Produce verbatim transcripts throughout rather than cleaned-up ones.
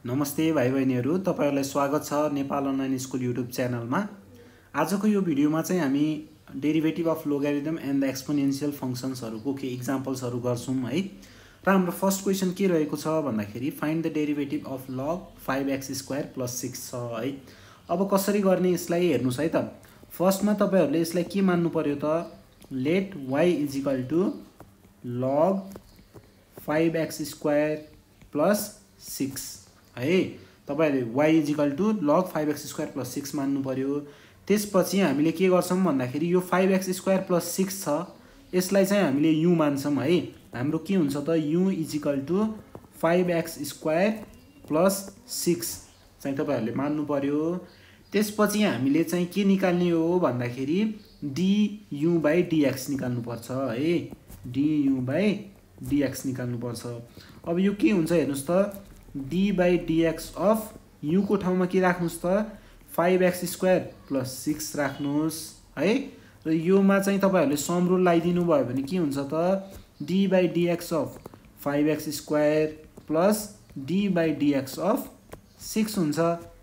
नमस्ते भाइ बहिनीहरु, तपाईहरुलाई स्वागत छ नेपाल अनलाइन स्कुल युट्युब च्यानलमा। आजको यो भिडियोमा चाहिँ हामी derivative of logarithm and the exponential फंक्शन्सहरुको के एक्जाम्पल्सहरु गर्छौं है। र हाम्रो फर्स्ट क्वेशन के रहेको छ भन्दाखेरि find the derivative of log five x square plus six छ है। अब कसरी गर्ने यसलाई हेर्नुस् है त। फर्स्टमा तपाईहरुले यसलाई के मान्नु पर्यो त, let y is equal to log five x square plus six है। तपाईहरुले y is equal to log five x square plus six मान्नु पर्यो। त्यसपछि हामीले के गर्छौं भन्दाखेरि यो five x square plus six छ, यसलाई चाहिँ हामीले u मान्छौं है। हाम्रो के हुन्छ त, u is equal to five x square plus six चाहिँ तपाईहरुले मान्नु पर्यो। त्यसपछि हामीले चाहिँ के निकाल्ने हो भन्दाखेरि du बाइ dx निकाल्नु पर्छ है। du बाइ dx निकाल्नु पर्छ। अब यो के हुन्छ हेर्नुस् त, d by dx of u को ठाउँमा के राख्नुस् त, five x square plus six राख्नुस् है। र यो मा चाहिँ तपाईहरुले सम रुल लगाइदिनु भयो भने के हुन्छ त, d by dx of five x square plus d by dx of six हुन्छ।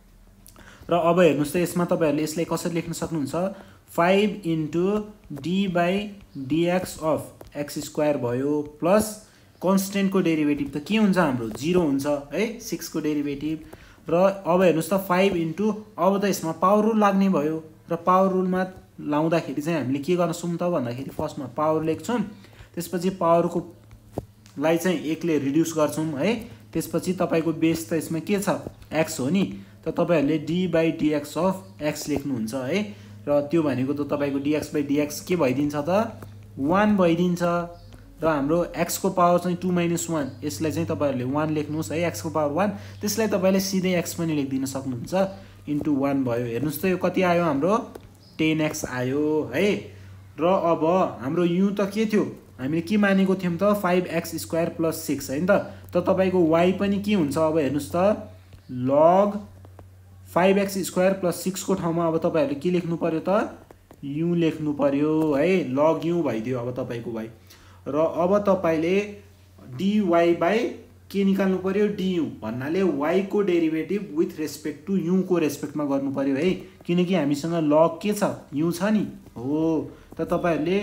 र अब हेर्नुस् त, यसमा तपाईहरुले यसलाई कसरी लेख्न सक्नुहुन्छ, five into d by dx of x square भयो प्लस कन्स्टेन्ट को डेरिभेटिभ त के हुन्छ हाम्रो जीरो हुन्छ है, सिक्स को डेरिभेटिभ। र अब हेर्नुस् त फाइभ इन्टु, अब त यसमा पावर रुल लाग्ने भयो। र पावर रुलमा लाउँदाखेरि चाहिँ हामीले के गर्न सक्छौं त भन्दाखेरि फर्स्टमा पावर लेख्छौं, त्यसपछि पावरको लाई चाहिँ एक ले रिड्युस गर्छौं है। त्यसपछि तपाईको बेस त यसमा के छ, x हो नि, त तपाईहरुले d by dx of x लेख्नुहुन्छ है। र त्यो भनेको त तपाईको dx बाइ dx के भइदिन्छ त, वान भइदिन्छ। र हाम्रो x को पावर चाहिँ टू माइनस वान, यसलाई चाहिँ तपाईहरुले वान लेख्नुस् है, x को पावर वान, त्यसलाई तपाईले सिधै x पनि लेखिदिन सक्नुहुन्छ, इन्टु वान भयो। हेर्नुस् त यो कति आयो हाम्रो, टेन एक्स आयो है। र अब हाम्रो u त के थियो, हामीले के मानेको थियौं त, five x square plus six हैन त। त तपाईको y पनि के हुन्छ, अब हेर्नुस् त, log five x square plus six को ठाउँमा अब तपाईहरुले के लेख्नु पर्यो त, u लेख्नु पर्यो है। log u भइदियो अब तपाईको y। र अब तपाईले dy बाइ के निकाल्नु पर्यो, du भन्नाले y को derivative with respect to u को रेस्पेक्टमा गर्नु पर्यो है, किनकि हामीसँग log के छ, u छ नि हो। त तपाईहरुले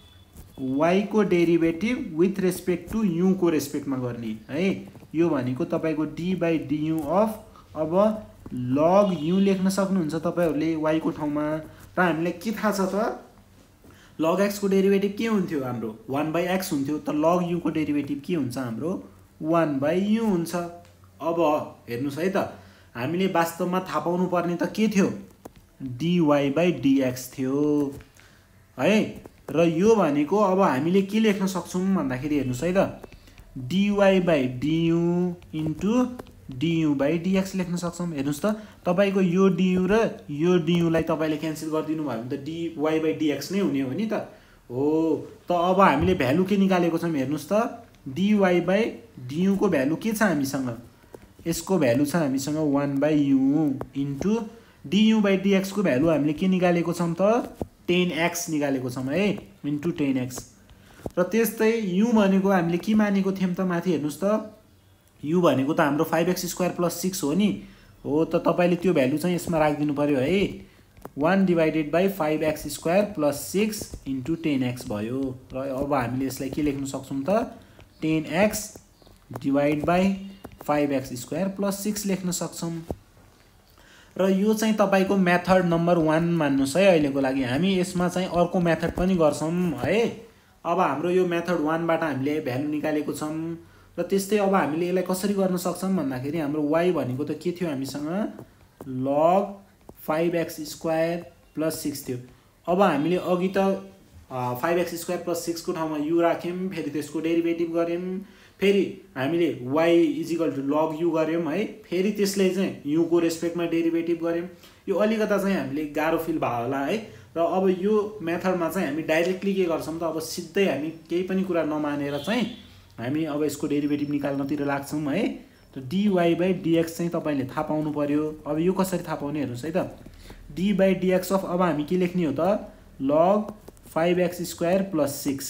y को derivative with respect to u को रेस्पेक्टमा गर्ने है। यो भनेको तपाईको d बाइ du अफ, अब log u लेख्न सक्नुहुन्छ तपाईहरुले y को ठाउँमा। र हामीलाई के थाहा छ त, log x को डेरिभेटिभ के हुन्थ्यो हाम्रो, वान बाइ x हुन्थ्यो। त log u को डेरिभेटिभ के हुन्छ हाम्रो, वान बाइ u हुन्छ। अब हेर्नुस् है त, हामीले वास्तवमा थाहा पाउनु पर्ने त के थियो, dy बाइ dx थियो है। र यो भनेको अब हामीले के लेख्न सक्छौं भन्दाखेरि हेर्नुस् है त, dy by du into du by dx लेख्न सक्छौं। हेर्नुस् त, तपाईको यो du र यो du लाई तपाईले क्यान्सल गरिदिनु भयो भने त dy बाइ dx नै हुने हो नि त हो। त अब हामीले भ्यालु के निकालेको छौं, हेर्नुस् त, dy बाइ du को भ्यालु के छ हामीसँग, यसको भ्यालु छ हामीसँग one by u into du by dx को भ्यालु हामीले के निकालेको छौं त, टेन एक्स निकालेको छौं है, इन्टु टेन एक्स। र त्यस्तै u भनेको हामीले के मानेको थियौं त, माथि हेर्नुस् त, u भनेको त हाम्रो five x square plus six हो नि हो। त तपाईले त्यो भ्यालु चाहिँ यसमा राखिदिनु पर्यो है, one divided by five x square plus six into ten x भयो। र अब हामीले यसलाई के लेख्न सक्छौं त, ten x divide by five x square plus six लेख्न सक्छौं। र यो चाहिँ तपाईको मेथड नम्बर वान मान्नुस् है अहिलेको लागि। हामी यसमा चाहिँ अर्को मेथड पनि गर्छौं है। अब हाम्रो यो मेथड वान बाट हामीले भ्यालु निकालेको छौं। र त्यस्तै अब हामीले यसलाई कसरी गर्न सक्छौं भन्दाखेरि हाम्रो y भनेको त के थियो हामीसँग, log five x square plus six थियो। अब हामीले अघि त five x square plus six को ठाउँमा u राख्यौं, फेरि त्यसको डेरिभेटिभ गर्यौं, फेरि हामीले y is equal to log u गर्यौं है, फेरि त्यसले चाहिँ u को रेस्पेक्टमा डेरिभेटिभ गर्यौं। यो अलिकता चाहिँ हामीले गाह्रो फिल भयो होला है। र अब यो मेथडमा चाहिँ हामी डाइरेक्टली के गर्छौं त, अब सिधै हामी केही पनि कुरा नमानेर चाहिँ हामी अब यसको डेरिभेटिभ निकाल्नतिर लाग्छौं है। त dy बाइ dx चाहिँ तपाईले थाहा पाउनु पर्यो। अब यो कसरी थाहा पाउने हेर्नुस् है त, d बाइ dx अफ, अब हामी के लेख्ने हो त, log five x square plus six.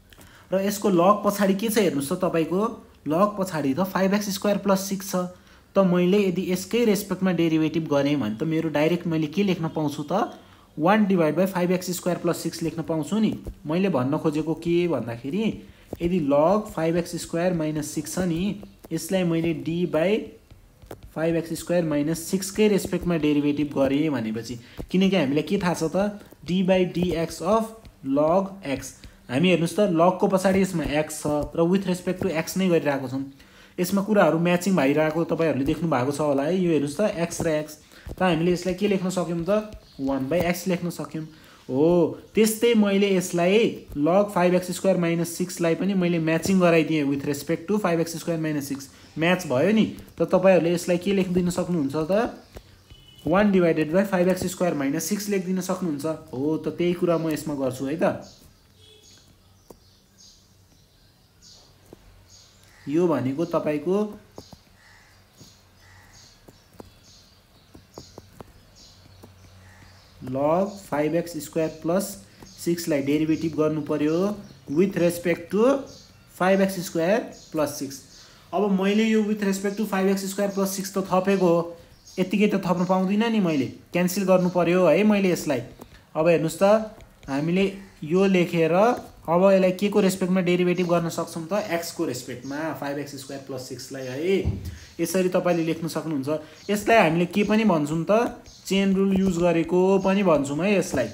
र यसको log पछाडी के छ हेर्नुस् त, तपाईको log पछाडी त five x square plus six छ। त मैले यदि यसकै रेस्पेक्टमा डेरिभेटिभ गरेँ भने त मेरो डाइरेक्ट मैले के लेख्न पाउँछु त one divide by five x square plus six लेख्न पाउँछु नि। मैले भन्न खोजेको के भन्दाखेरि यदि log five x square minus six छ नि यसलाई मैले d by five x square minus सिक्सकै रेस्पेक्टमा डेरिभेटिभ गरेँ भनेपछि, किनकि हामीलाई के थाहा छ त d by dx of log x. हामी हेर्नुहोस् त लगको पछाडि यसमा एक्स छ र विथ रेस्पेक्ट टु एक्स नै गरिरहेको छौँ। यसमा कुराहरू म्याचिङ भइरहेको तपाईँहरूले देख्नु भएको छ होला है। यो हेर्नुहोस् त एक्स र एक्स, त हामीले यसलाई के लेख्न सक्यौँ त वान बाई एक्स लेख्न सक्यौँ हो। त्यस्तै मैले यसलाई log five x square minus सिक्सलाई पनि मैले म्याचिङ गराइदिएँ with respect to five x square minus six, match भयो नि। त तपाईँहरूले यसलाई के लेखिदिन सक्नुहुन्छ त one divided by five x square minus six लेखिदिन सक्नुहुन्छ हो। त त्यही कुरा म यसमा गर्छु है त। यो भनेको तपाईँको log five x square plus सिक्सलाई डेरिभेटिभ गर्नु पर्यो with respect to five x square plus six. अब मैले यो with respect to five x square plus six त थपेको हो, यत्तिकै त थप्नु पाउँदिनँ नि, मैले क्यान्सल गर्नु पर्यो है मैले यसलाई। अब हेर्नुहोस् त हामीले यो लेखेर अब यसलाई के को रेस्पेक्टमा डेरिभेटिभ गर्न सक्छौँ त एक्सको रेस्पेक्टमा फाइभ एक्स स्क्वायर प्लस सिक्सलाई है। यसरी तपाईँले लेख्न सक्नुहुन्छ। यसलाई हामीले के पनि भन्छौँ त चेन रुल युज गरेको पनि भन्छौँ है यसलाई।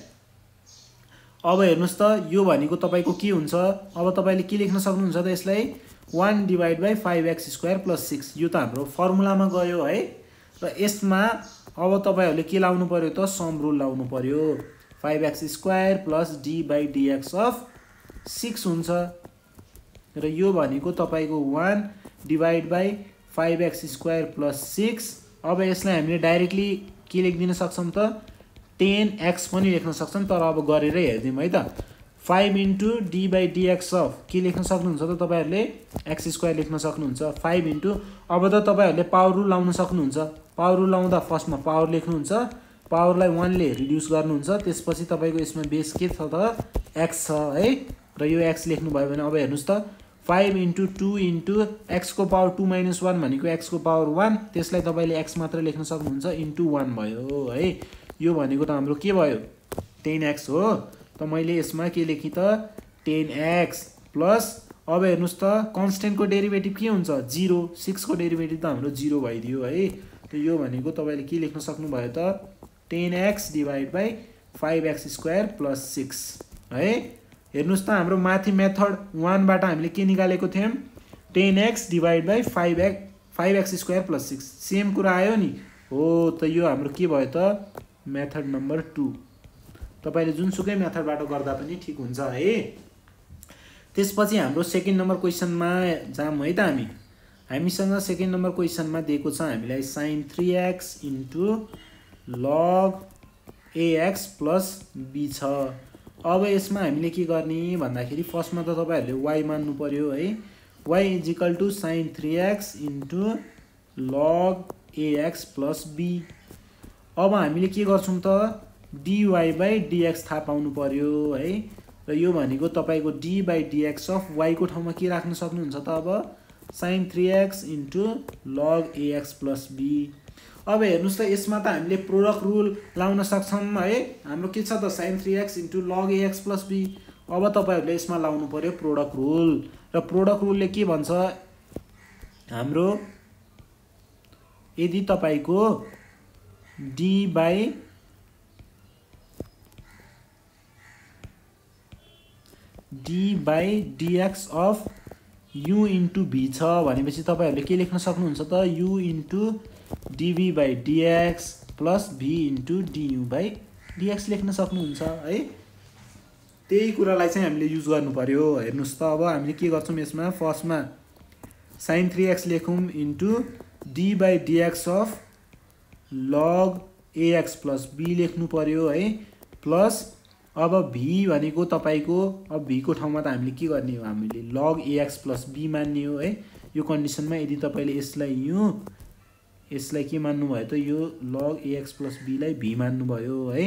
अब हेर्नुहोस् त यो भनेको तपाईँको के हुन्छ, अब तपाईँले के लेख्न सक्नुहुन्छ त यसलाई one divide by five x square plus six. यो त हाम्रो फर्मुलामा गयो है। र यसमा अब तपाईँहरूले के लाउनु पर्यो त सम रुल लाउनु पर्यो। Five x square plus d by dx of six हुन्छ र यो भनेको तपाईँको one divide by five x square plus six. अब यसलाई हामीले डाइरेक्टली के लेखिदिन सक्छौँ त टेन एक्स पनि लेख्न सक्छौँ, तर अब गरेर हेरिदिउँ है त। Five into d by dx of के लेख्न सक्नुहुन्छ त तपाईँहरूले एक्स स्क्वायर लेख्न सक्नुहुन्छ। फाइभ इन्टु अब त तपाईँहरूले पावर रुल लाउन सक्नुहुन्छ। पावर रुल लाउँदा फर्स्टमा पावर लेख्नुहुन्छ, पावरलाई वानले रिड्युस गर्नुहुन्छ, त्यसपछि तपाईँको यसमा बेस के छ त एक्स छ है। र यो एक्स लेख्नुभयो भने अब हेर्नुहोस् त फाइभ इन्टु टू इन्टु एक्सको पावर टू माइनस वान भनेको एक्सको पावर वान, त्यसलाई तपाईँले एक्स मात्र लेख्न सक्नुहुन्छ, इन्टु वान भयो है। यो भनेको त हाम्रो के भयो टेन एक्स हो। त मैले यसमा के लेखेँ त टेन एक्स प्लस अब हेर्नुहोस् त कन्सटेन्टको डेरिभेटिभ के हुन्छ जिरो, सिक्सको डेरिभेटिभ त हाम्रो जिरो भइदियो है। त यो भनेको तपाईँले के लेख्न सक्नुभयो त ten x divide by five x square plus six है। हेर्नुहोस् त हाम्रो माथि मेथड वानबाट हामीले के निकालेको थियौँ ten x divide by five x five x square plus six, same कुरा आयो नि हो। त यो हाम्रो के भयो त मेथड नम्बर टू। तपाईँले जुनसुकै मेथडबाट गर्दा पनि ठिक हुन्छ है। त्यसपछि हाम्रो सेकेन्ड नम्बर क्वेसनमा जाऊँ है त। हामी हामीसँग सेकेन्ड नम्बर क्वेसनमा दिएको छ हामीलाई sine three x into log ax plus b छ। अब यसमा हामीले के गर्ने भन्दाखेरि फर्स्टमा त तपाईँहरूले वाई मान्नु पर्यो है। Y is equal to sine three x into log ax plus b. अब हामीले के गर्छौँ त डिवाई बाई डिएक्स थाहा पाउनु पर्यो है। र यो भनेको तपाईँको डी बाई डिएक्स अफ वाईको ठाउँमा के राख्न सक्नुहुन्छ त अब sine three x into log ax plus b. अब हेर्नुहोस् त यसमा त हामीले प्रोडक्ट रुल लाउन सक्छौँ है। हाम्रो के छ त sine three x into log ax plus b. अब तपाईँहरूले यसमा लाउनु पर्यो प्रोडक्ट रुल। र प्रोडक्ट रुलले के भन्छ हाम्रो यदि तपाईँको d by d by dx of u into v छ भनेपछि तपाईँहरूले के लेख्न सक्नुहुन्छ त u into dv by dx plus v into du by dx लेख्न सक्नुहुन्छ है। त्यही कुरालाई चाहिँ हामीले युज गर्नु पर्यो। हेर्नुहोस् त अब हामीले के गर्छौँ यसमा फर्स्टमा साइन थ्री एक्स लेखौँ into d by dx of log ax plus b लेख्नु पर्यो है। प्लस अब भी भनेको तपाईँको अब भी को ठाउँमा त हामीले के गर्ने हो हामीले लग एएक्स प्लस बी मान्ने हो है। यो कन्डिसनमा यदि तपाईँले यसलाई यो यसलाई के मान्नुभयो त यो लग एएक्स प्लस बीलाई भी मान्नुभयो है।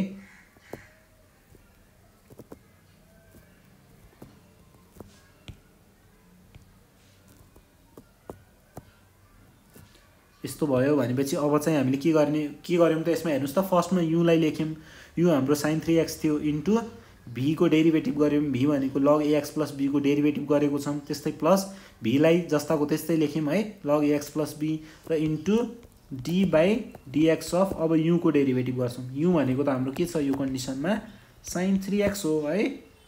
यस्तो भयो भनेपछि अब चाहिँ हामीले के गर्ने के गर्यौँ त यसमा हेर्नुस् त फर्स्टमा u लाई लेख्यौँ u हाम्रो sin थ्री एक्स थियो इन्टु v को डेरिभेटिभ गर्यौँ v भनेको log ax plus b को डेरिभेटिभ गरेको छौँ त्यस्तै प्लस v लाई जस्ताको त्यस्तै लेख्यौँ है log ax plus b र into d by dx of अब u को डेरिभेटिभ गर्छौँ u भनेको त हाम्रो के छ यो कन्डिसनमा sin थ्री एक्स हो है।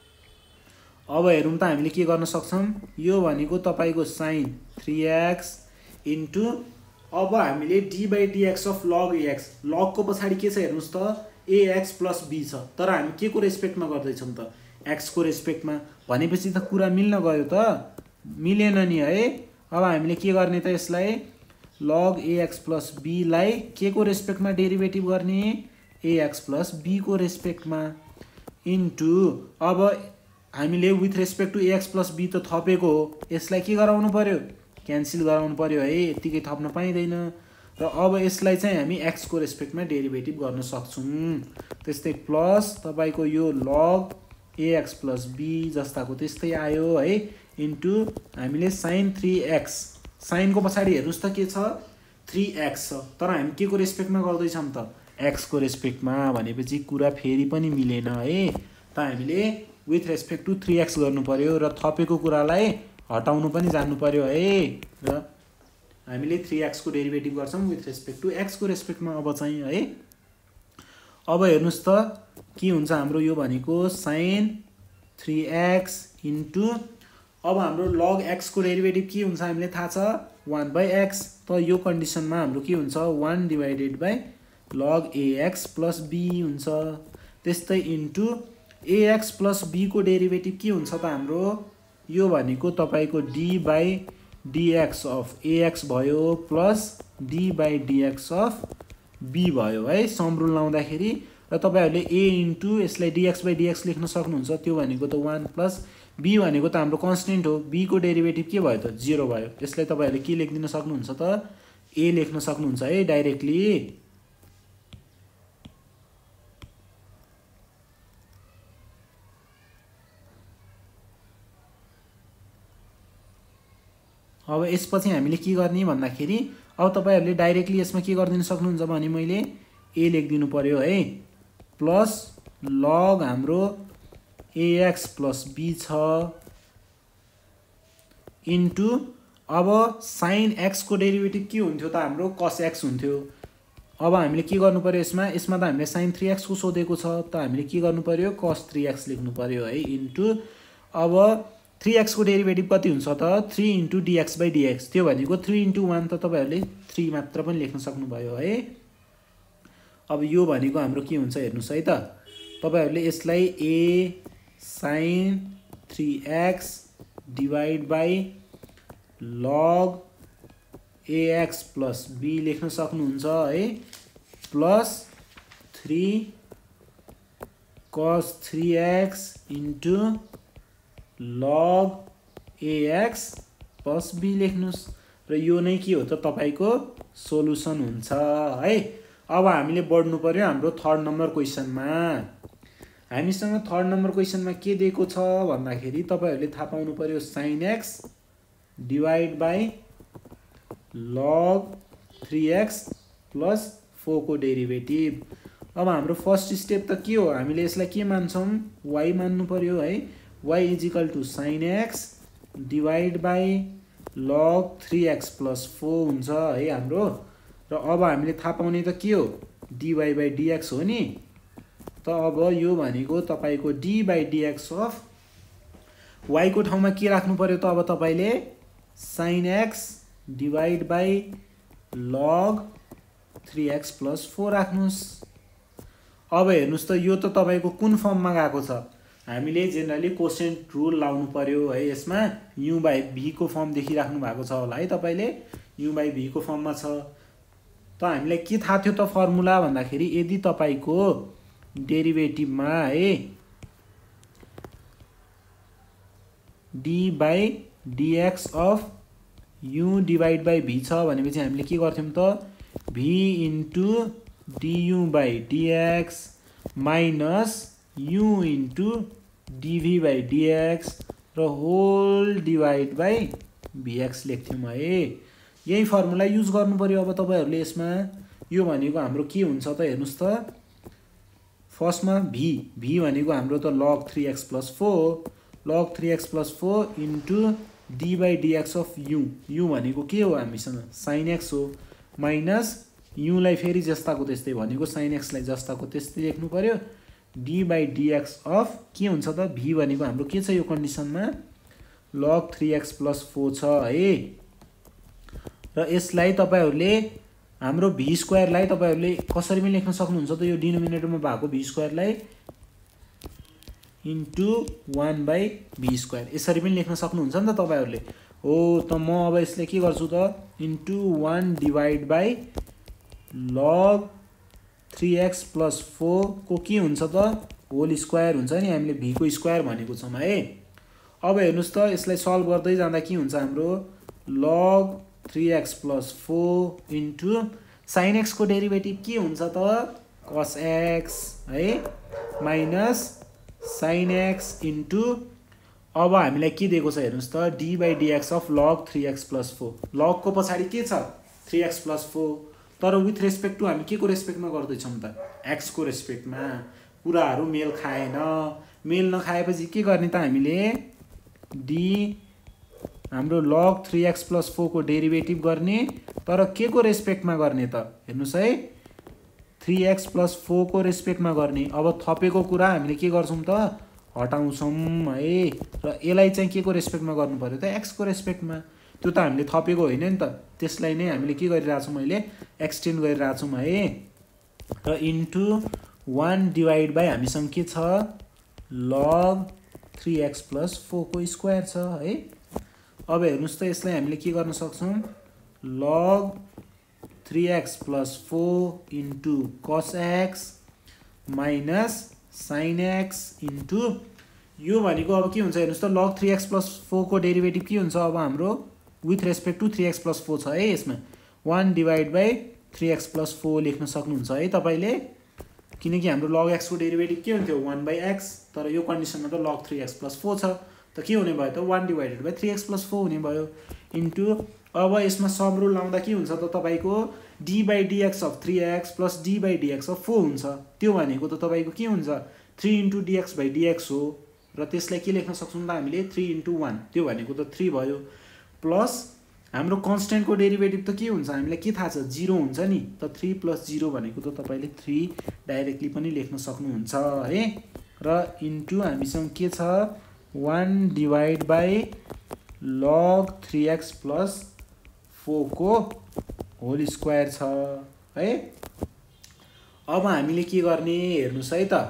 अब हेरौँ त हामीले के गर्न सक्छौँ यो भनेको तपाईको sin थ्री एक्स इन्टु अब हामीले d by dx of log ax log को पछाडि के छ हेर्नुस् त ax प्लस b छ तर हामी के को रेस्पेक्टमा गर्दैछौँ त x को रेस्पेक्टमा भनेपछि त कुरा मिल्न गयो त मिलेन नि है। अब हामीले के गर्ने त यसलाई log ax प्लस b लाई के को रेस्पेक्टमा डेरिभेटिभ गर्ने ax प्लस b को रेस्पेक्टमा इन्टु अब हामीले with respect to ax plus b त थपेको हो यसलाई के गराउनु पर्यो क्यान्सल गराउनु पर्यो है यतिकै थप्न पाइँदैन र अब यसलाई चाहिँ हामी x को रेस्पेक्टमा डेरिभेटिभ गर्न सक्छौँ त्यस्तै प्लस तपाईको यो log ax प्लस b जस्ताको त्यस्तै आयो है इन्टु हामीले sin थ्री एक्स sin को पछाडि हेर्नुस् त के छ थ्री एक्स छ तर हामी के को रेस्पेक्टमा गर्दैछौँ त x को रेस्पेक्टमा भनेपछि कुरा फेरि पनि मिलेन है त हामीले with respect to three x गर्नु पर्यो र थपेको कुरालाई हटाउनु पनि जान्नु पर्यो है र हामीले थ्री एक्स को डेरिभेटिभ गर्छौँ विथ रेस्पेक्ट टु x को रेस्पेक्टमा अब चाहिँ है। अब हेर्नुस् त के हुन्छ हाम्रो यो भनेको sin थ्री एक्स इन्टु अब हाम्रो log x को डेरिभेटिभ के हुन्छ हामीले थाहा छ वान बाई एक्स त यो कन्डिसनमा हाम्रो के हुन्छ one divided by log ax plus b हुन्छ त्यस्तै इन्टु ax प्लस b को डेरिभेटिभ के हुन्छ त हाम्रो यो भनेको तपाईको d by dx of ax भयो plus d by dx of b भयो है सम रुल लाउँदाखेरि र तपाईहरुले a इन्टु यसलाई dx बाई dx लेख्न सक्नुहुन्छ त्यो भनेको त वान प्लस b भनेको त हाम्रो कन्स्टेन्ट हो b को डेरिभेटिभ के भयो त जिरो भयो यसलाई तपाईहरुले के लेख्दिन सक्नुहुन्छ त a लेख्न सक्नुहुन्छ है डाइरेक्टली। अब यसपछि हामीले के गर्ने भन्दाखेरि अब तपाईहरुले डाइरेक्टली यसमा के गर्दिन सक्नुहुन्छ भने मैले a लेख्दिनु पर्यो है प्लस log हाम्रो ax प्लस b छ इन्टु अब sin x को डेरिभेटिभ के हुन्थ्यो त हाम्रो cos x हुन्थ्यो अब हामीले के गर्नु पर्यो यसमा यसमा त हामीले sin थ्री एक्स को सोधेको छ त हामीले के गर्नु पर्यो cos थ्री एक्स लेख्नु पर्यो है इन्टु अब थ्री एक्स को डेरिभेटिभ कति हुन्छ त three into dx by dx त्यो भनेको थ्री इन्टु वान त तपाईहरुले थ्री मात्र पनि लेख्न सक्नुभयो है। अब यो भनेको हाम्रो के हुन्छ हेर्नुस् है त तपाईहरुले यसलाई a sin three x divide by log ax plus b लेख्न सक्नुहुन्छ है plus three cos three x into log ax plus b लेख्नुस् र यो नै के हो त तपाईको सोलुसन हुन्छ है। अब हामीले बढ्नु पर्यो हाम्रो थर्ड नम्बर क्वेशनमा हामीसँग थर्ड नम्बर क्वेशनमा के दिएको छ भन्दाखेरि तपाईहरुले थाहा पाउनु पर्यो sin x divide by log three x plus four को डेरिभेटिभ। अब हाम्रो फर्स्ट स्टेप त के हो हामीले यसलाई के मान्छौं y मान्नु पर्यो है y is equal to sin x divide by log three x plus four हुन्छ है हाम्रो र अब हामीले थाहा पाउने त के हो dy बाई dx हो नि त अब यो भनेको तपाईको d by dx of y को ठाउँमा के राख्नु पर्यो त अब तपाईले sin x divide by log three x plus four राख्नुस्। अब हेर्नुस् त यो त तपाईको कुन फर्ममा गएको छ हामीले जेनरली कोसेन्ट रुल लाउनु पर्यो है यसमा u बाई v को फर्म देखिराख्नु भएको छ होला है तपाईले u बाई v को फर्ममा छ त हामीलाई के थाहा थियो त फर्मुला भन्दाखेरि यदि तपाईको डेरिभेटिभमा है d by dx of u divide by v छ भनेपछि हामीले के गर्थ्यौं त v into du by dx minus u into dv by dx र होल डिवाइड बाई vx लेख्थ्यौं है यही फर्मुला युज गर्नु पर्यो। अब तपाईहरुले यसमा यो भनेको हाम्रो के हुन्छ त हेर्नुस् त, फर्स्टमा v v भनेको हाम्रो त log three x plus four log three x plus four into d by dx of u u भनेको के हो हामीसँग sin x हो, माइनस u लाई फेरि जस्ताको त्यस्तै भनेको sin x लाई जस्ताको त्यस्तै लेख्नु पर्यो, d by dx of के हुन्छ त v भनेको हाम्रो के छ यो कन्डिसनमा log three x plus four छ है। र यसलाई तपाईहरुले हाम्रो v स्क्वायर लाई तपाईहरुले कसरी पनि लेख्न सक्नुहुन्छ त, यो डिनोमिनेटरमा भएको v स्क्वायर लाई into one by v square यसरी पनि लेख्न सक्नुहुन्छ नि त तपाईहरुले। हो त म अब यसले के गर्छु त into one divide by log three x plus four को के हुन्छ त होल स्क्वायर हुन्छ नि, हामीले v को स्क्वायर भनेको छौं है। अब हेर्नुस् त यसलाई सल्भ गर्दै जाँदा के हुन्छ हाम्रो log three x plus four into sin x को डेरिभेटिभ के हुन्छ त cos x है, माइनस sin x इन्टु अब हामीलाई के दिएको छ हेर्नुस् त d by dx of log three x plus four, log को पछाडी के छ थ्री एक्स plus फोर, तर विथ रेस्पेक्ट टु हामी के को रेस्पेक्टमा गर्दै छौं त x को रेस्पेक्टमा। कुराहरु मेल खाएन, मेल नखाएपछि के गर्ने त हामीले d हाम्रो log three x plus four को डेरिभेटिभ गर्ने, तर के को रेस्पेक्टमा गर्ने त हेर्नुस् है थ्री एक्स plus फोर को रेस्पेक्टमा गर्ने। अब थपेको कुरा हामीले के गर्छौं त हटाउँछौं है, र यसलाई चाहिँ के को रेस्पेक्टमा गर्नु पर्यो त x को रेस्पेक्टमा। त्यो त हामीले थपेको होइन नि त, त्यसलाई नै हामीले के गरिरहेछौं मैले एक्सटेन्ड गरिरहेछौं है। र इन्टु वन डिवाइड बाई हामीसँग के छ log three x plus four को स्क्वायर छ है। अब हेर्नुस् त यसलाई हामीले के गर्न सक्छौं log three x plus four into cos x minus sin x into यो भनेको अब के हुन्छ हेर्नुस् त log three x plus four को डेरिभेटिभ के हुन्छ अब हाम्रो with respect to three x plus four छ है। यसमा one divide by three x plus four लेख्न सक्नुहुन्छ है तपाईले, किनकि हाम्रो log x को डेरिभेटिभ के हुन्थ्यो वन बाई x, तर यो कन्डिसनमा त log three x plus four छ त के हुने भयो त one divided by three x plus four हुने भयो इन्टु अब यसमा सब रुल लाउँदा के हुन्छ त तपाईको d by dx of three x plus d by dx of four हुन्छ। त्यो भनेको त तपाईको के हुन्छ three into dx by dx हो, र त्यसलाई के लेख्न सक्छौं त हामीले थ्री इन्टु वन, त्यो भनेको त थ्री भयो, प्लस हाम्रो कन्स्टेन्ट को डेरिभेटिभ त के हुन्छ हामीलाई के थाहा छ जीरो हुन्छ नि, त थ्री प्लस जीरो भनेको त तपाईले थ्री डाइरेक्टली पनि लेख्न सक्नुहुन्छ है। र इन्टु हामीसँग के छ one divide by log three x plus four को होल स्क्वायर छ है। अब हामीले के गर्ने हेर्नुस् है त,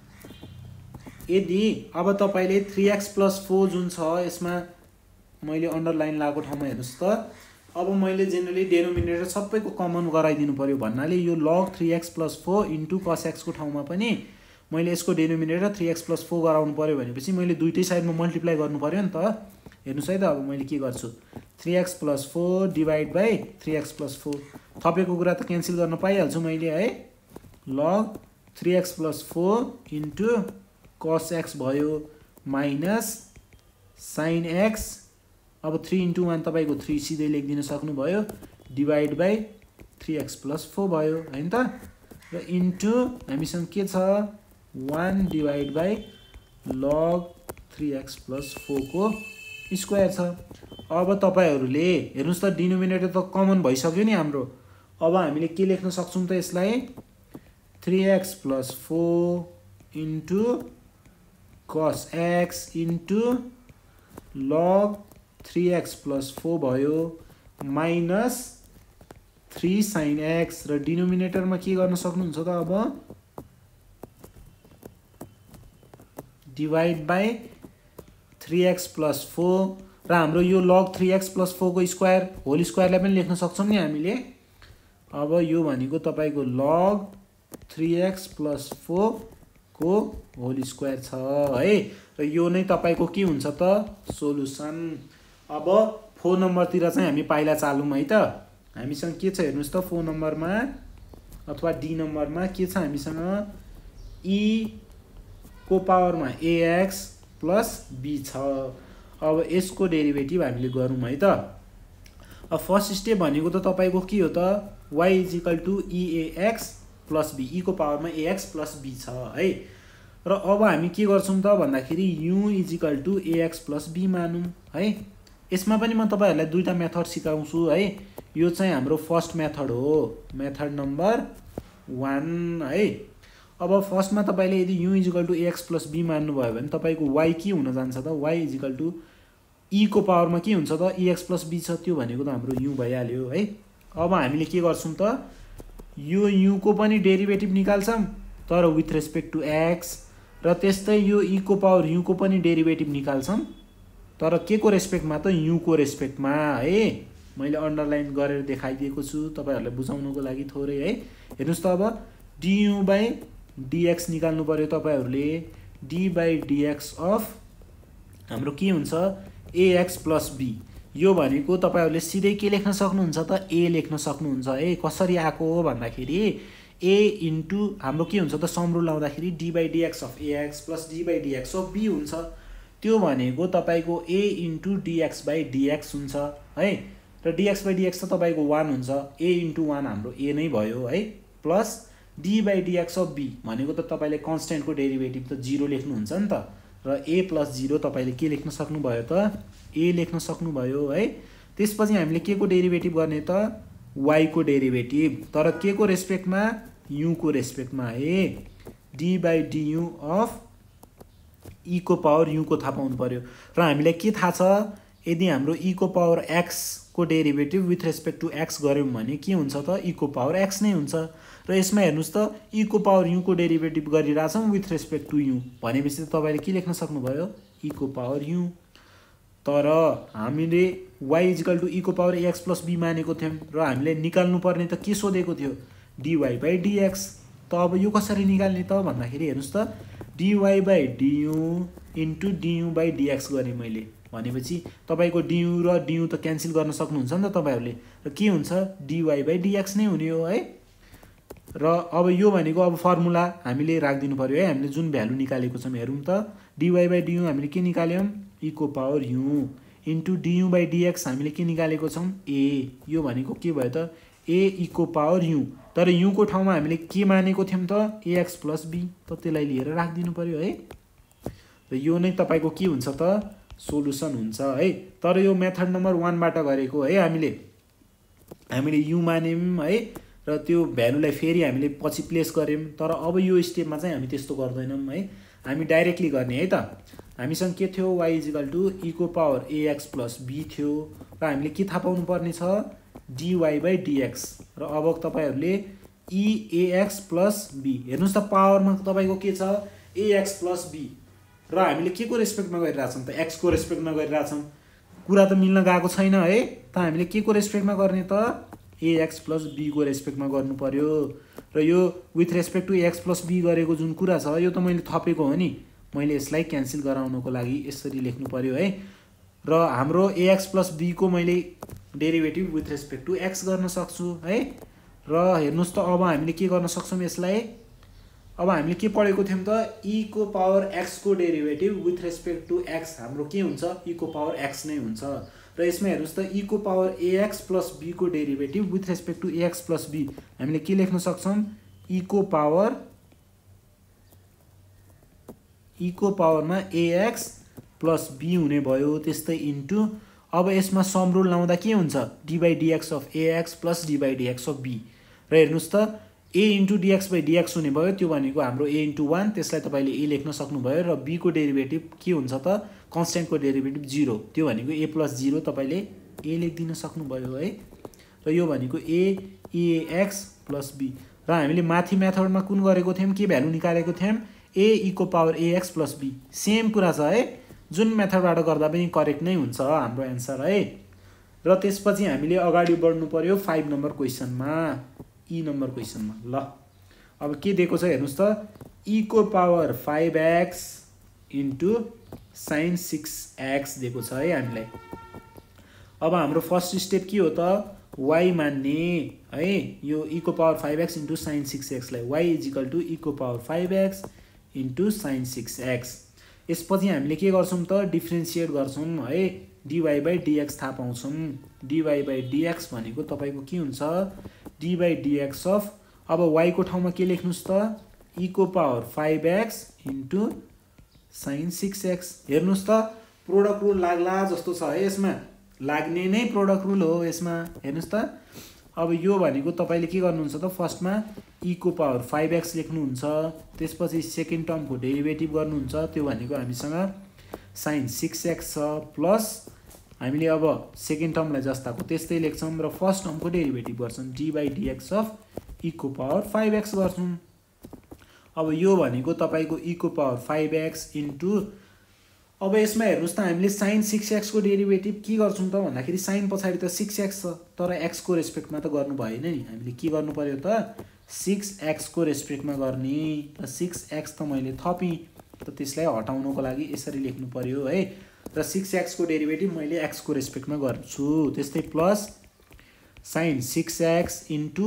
यदि अब तपाईले थ्री एक्स plus फोर जुन छ यसमा मैले अन्डरलाइन लागेको ठाउँमा हेर्नुस् त, अब मैले जेनरली डेनोमिनेटर सबैको कमन गराइदिनु पर्यो भन्नाले यो log three x plus four into cos x को ठाउँमा पनि मैले यसको denominator three x plus four गराउनु पर्यो भनेपछि मैले दुईटै साइडमा मल्टिप्लाई गर्नु पर्यो नि त। हेर्नुस् है त अब मैले के गर्छु three x plus four divide by three x plus four, थपेको कुरा त क्यान्सल गर्न पाइहाल्छु मैले है, log three x plus four into cos x भयो माइनस sin x, अब थ्री इन्टु वन तपाईको थ्री सिधै लेखिदिन सक्नुभयो divide by three x plus four भयो हैन त, र इन्टु हामीसँग के छ one divide by log three x plus four को स्क्वायर छ। अब तपाईहरुले हेर्नुस् त डिनोमिनेटर त कमन भइसक्यो नि हाम्रो, अब हामीले के लेख्न सक्छौं त यसलाई three x plus four into cos x into log three x plus four भयो माइनस थ्री sin x, र डिनोमिनेटरमा के गर्न सक्नुहुन्छ त अब divide by three x plus four, र हाम्रो यो log three x plus four को स्क्वायर होल स्क्वायरलाई पनि लेख्न सक्छौं नि हामीले। अब यो भनेको तपाईको log three x plus four को होल स्क्वायर छ है, र यो नै तपाईको के हुन्छ त सोलुसन। अब फोर नम्बरतिर चाहिँ हामी पाइला चालौं है त, हामीसँग के छ हेर्नुस् त फोर नम्बरमा अथवा डी नम्बरमा के छ हामीसँग e को पावरमा ax plus b छ। अब यसको डेरिभेटिभ हामीले गरौँ है त। अब फर्स्ट स्टेप भनेको त तपाईको के हो त y is equal to eax plus b, e को पावरमा ax प्लस b छ है। र अब हामी के गर्छौं त भन्दाखेरि u is equal to ax plus b मानौं है। यसमा पनि म तपाईहरुलाई दुईटा मेथड सिकाउँछु है। यो चाहिँ हाम्रो फर्स्ट मेथड हो, मेथड नम्बर वन है। अब फर्स्टमा तपाईले यदि u is equal to ax plus b मान्नु भयो भने तपाईको y के हुन जान्छ त y is equal to e को पावरमा के हुन्छ त ax प्लस b छ, त्यो भनेको त हाम्रो u भइहाल्यो है। अब हामीले के गर्छौं त यो u को पनि डेरिभेटिभ निकाल्छौं तर विथ रेस्पेक्ट टु x, र त्यस्तै यो e को पावर u को पनि डेरिभेटिभ निकाल्छौं तर के को रेस्पेक्टमा त u को रेस्पेक्टमा है। मैले अन्डरलाइन गरेर देखाइदिएको छु तपाईहरुलाई बुझाउनको लागि थोरै है। हेर्नुस् त अब du बाइ dx निकाल्नु पर्यो तपाईहरुले, d बाइ dx अफ हाम्रो के हुन्छ ax प्लस b। यो भनेको तपाईहरुले सिधै के लेख्न सक्नुहुन्छ त a लेख्न सक्नुहुन्छ है। कसरी आको हो भन्दाखेरि a इन्टु हाम्रो के हुन्छ त सम रुल लाउँदाखेरि d by dx of ax plus d by dx of b हुन्छ। त्यो भनेको तपाईको a into dx by dx हुन्छ है। र dx बाइ dx त तपाईको वन हुन्छ, a इन्टु वन हाम्रो a नै भयो है, plus d by dx of b भनेको त तपाईले कन्स्टेन्टको डेरिभेटिभ त जीरो लेख्नुहुन्छ नि त, र a प्लस जीरो तपाईले के लेख्न सक्नुभयो त a लेख्न सक्नुभयो है। त्यसपछि हामीले के को डेरिभेटिभ गर्ने त y को डेरिभेटिभ, तर के को रेस्पेक्टमा u को रेस्पेक्टमा है। d by du of e को पावर u को थाहा पाउनु पर्यो। र हामीलाई के थाहा छ यदि हाम्रो e को पावर x को derivative with respect to x गर्यौं भने के हुन्छ त e को पावर x नै हुन्छ। र यसमा हेर्नुस् त e को पावर u को डेरिभेटिभ गरिराछौं विथ रेस्पेक्ट टु u भनेपछि तपाईले के लेख्न सक्नुभयो e को पावर u। तर हामीले y is equal to e को पावर ax प्लस b मानेको थियौं र हामीले निकाल्नु पर्ने त के सोधेको थियो dy बाइ dx। त अब यो कसरी निकाल्ने त भन्दाखेरि हेर्नुस् त dy by du into du by dx गरे मैले भनेपछि तपाईको du र du त क्यान्सल गर्न सक्नुहुन्छ नि त तपाईहरुले, र के हुन्छ dy बाइ dx नै हुने हो है। र अब यो भनेको अब फर्मुला हामीले राख्दिनु पर्यो है। हामीले जुन भ्यालु निकालेको छौं हेरौं त dy बाइ du हामीले के निकाल्यौं e को power u into du by dx हामीले के निकालेको छौं a। यो भनेको के भयो त a e को पावर u, तर u को ठाउँमा हामीले के मानेको थियौं त ax प्लस b, त त्यसलाई लिएर राख्दिनु पर्यो है। र यो नै तपाईको के हुन्छ त सोलुसन हुन्छ है। तर यो मेथड नम्बर वन बाट गरेको है हामीले हामीले u मान्यौं है, र त्यो भ्यालुलाई फेरि हामीले पछि प्लेस गर्यौं। तर अब यो स्टेपमा चाहिँ हामी त्यस्तो गर्दैनौं है, हामी डाइरेक्टली गर्ने है त। हामीसँग के थियो y is equal to e को पावर ax प्लस b थियो, र हामीले के थाहा पाउनु पर्ने छ dy बाइ dx। र अब तपाईहरुले e ax प्लस b हेर्नुस् त पावरमा तपाईको के छ ax प्लस b, र हामीले के को रेस्पेक्टमा गरिराछौं त x को रेस्पेक्टमा गरिराछौं। कुरा त मिल्न गएको छैन है। त हामीले के को रेस्पेक्टमा गर्ने त ax प्लस b को रेस्पेक्टमा गर्नु पर्यो। र यो with respect to x plus b गरेको जुन कुरा छ यो त मैले थपेको हो नि, मैले यसलाई क्यान्सल गराउनको लागि यसरी लेख्नु पर्यो है। र हाम्रो ax प्लस b को मैले derivative with respect to x गर्न सक्छु है। र हेर्नुस् त अब हामीले के गर्न सक्छौं यसलाई, अब हामीले के पढेको थियौं त e को पावर x को derivative with respect to x हाम्रो के हुन्छ e को पावर x नै हुन्छ। र यसमा हेर्नुस् त e को पावर ax प्लस b को derivative with respect to ax plus b हामीले के लेख्न सक्छौं e को पावर e को पावरमा ax प्लस b हुने भयो। त्यस्तै इन्टु अब यसमा सम रुल लाउँदा के हुन्छ d by dx of ax plus d by dx of b। र हेर्नुस् त a into dx by dx हुने भयो, त्यो भनेको हाम्रो a इन्टु वन, त्यसलाई तपाईले a लेख्न सक्नुभयो। र b को डेरिभेटिभ के हुन्छ त कन्स्टेन्टको डेरिभेटिभ जीरो, त्यो भनेको a प्लस जीरो तपाईले a लेखिदिन सक्नुभयो है। र यो भनेको a ax प्लस b। र हामीले माथि मेथडमा कुन गरेको थियौं के भ्यालु निकालेको थियौं a e को power ax plus b। Same कुरा छ है, जुन मेथडबाट गर्दा पनि करेक्ट नै हुन्छ हाम्रो एन्सर है। र त्यसपछि हामीले अगाडि बढ्नु पर्यो फाइभ नम्बर क्वेशनमा, e नम्बर क्वेशनमा। ल अब के दिएको छ हेर्नुस् त e को power five x into sine six x दिएको छ है हामीलाई। अब हाम्रो फर्स्ट स्टेप के हो त y मान्ने है, यो e को power five x into sine six x लाई y is equal to e को power five x into sine six x. यसपछि हामीले के गर्छौं त डिफरेन्शिएट गर्छौं है dy बाई dx थाहा पाउँछौँ। dy बाई dx भनेको तपाईँको के हुन्छ dy बाई dx अफ अब y को ठाउँमा के लेख्नुस् त e को power five x into sine six x. हेर्नुस् त प्रोडक्ट रुल लाग्ला जस्तो छ है, यसमा लाग्ने नै प्रोडक्ट रुल हो यसमा। हेर्नुस् त अब यो भनेको तपाईँले के गर्नुहुन्छ त फर्स्टमा e को पावर फाइभ एक्स लेख्नुहुन्छ, त्यसपछि सेकेन्ड टर्मको डेरिभेटिभ गर्नुहुन्छ, त्यो भनेको हामीसँग साइन सिक्स एक्स छ प्लस हामीले अब सेकेन्ड टर्मलाई जस्ताको त्यस्तै लेख्छौँ र फर्स्ट टर्मको डेरिभेटिभ गर्छौँ D by dx of e को पावर फाइभ एक्स गर्छौँ। अब यो भनेको तपाईँको e को पावर फाइभ एक्स इन्टु अब यसमा हेर्नुस् त हामीले साइन सिक्स एक्स को डेरिभेटिभ के गर्छौँ त भन्दाखेरि साइन पछाडि त सिक्स एक्स छ तर एक्स को रेस्पेक्टमा त गर्नु भएन नि, हामीले के गर्नु पर्यो त सिक्स एक्स को रेस्पेक्टमा गर्ने र सिक्स एक्स त मैले थपेँ त त्यसलाई हटाउनको लागि यसरी लेख्नु पर्यो है र सिक्स एक्स को डेरिभेटिभ मैले एक्स को रेस्पेक्टमा गर्छु। त्यस्तै plus sine six x into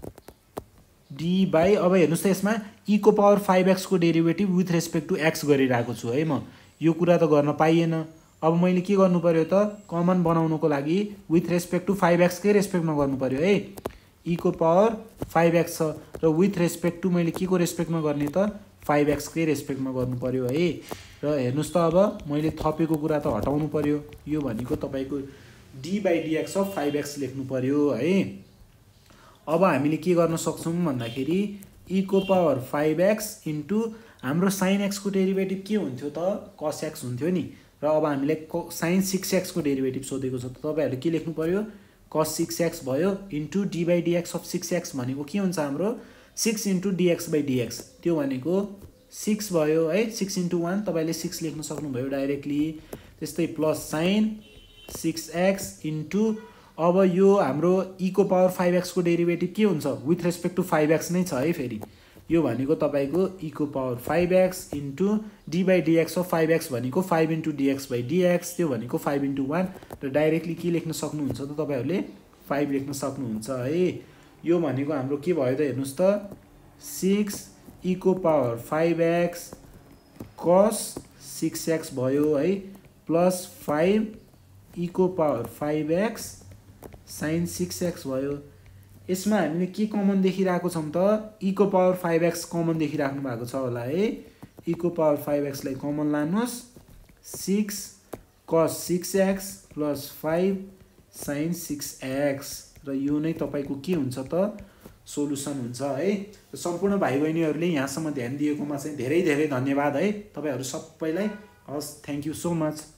d by अब हेर्नुस् त यसमा e को पावर फाइभ एक्स को derivative with respect to x गरिरहेको छु है, म यो कुरा त गर्न पाइएन। अब मैले के गर्नु पर्यो त कमन बनाउनको लागि with respect to five x कै रेस्पेक्टमा गर्नु पर्यो है, e को पावर फाइभ एक्स छ र विथ रेस्पेक्ट टु मैले के को रेस्पेक्टमा गर्ने त फाइभ एक्स कै रेस्पेक्टमा गर्नु पर्यो है। र हेर्नुस् त अब मैले थपेको कुरा त हटाउनु पर्यो, यो भनेको तपाईँको d by dx of five x लेख्नु पर्यो है। अब हामीले के गर्न सक्छौँ भन्दाखेरि e को पावर फाइभ एक्स इन्टु हाम्रो साइन एक्स को डेरिभेटिभ के हुन्थ्यो त कस एक्स हुन्थ्यो नि, र अब हामीलाई साइन सिक्स एक्स को डेरिभेटिभ सोधेको छ त तपाईँहरूले के लेख्नु पर्यो कस सिक्स एक्स भयो into d by dx of six x भनेको के हुन्छ हाम्रो six into dx by dx, त्यो भनेको सिक्स भयो है, सिक्स इन्टु वान तपाईँले सिक्स लेख्न सक्नुभयो डाइरेक्टली। त्यस्तै plus sine six x into अब यो हाम्रो e को पावर फाइभ एक्स को डेरिभेटिभ के हुन्छ with respect to five x नै छ है, फेरि यो भनेको तपाईँको e को power five x into d by dx of five x भनेको five into dx by dx, त्यो भनेको फाइभ इन्टु वान र डाइरेक्टली के लेख्न सक्नुहुन्छ त तपाईँहरूले फाइभ लेख्न सक्नुहुन्छ है। यो भनेको हाम्रो के भयो त हेर्नुस् त सिक्स e को power five x cos six x भयो है प्लस फाइभ e को power five x sine six x भयो। यसमा हामीले के कमन देखिरहेको छौँ त e को पावर फाइभ एक्स कमन देखिराख्नु भएको छ होला है, e को पावर फाइभ एक्सलाई कमन लानुहोस् six cos six x plus five sine six x र यो नै तपाईँको के हुन्छ त सोलुसन हुन्छ है। सम्पूर्ण भाइ बहिनीहरूले यहाँसम्म ध्यान दिएकोमा चाहिँ धेरै धेरै धन्यवाद है, तपाईँहरू सबैलाई हस्, थ्याङ्क यू सो मच।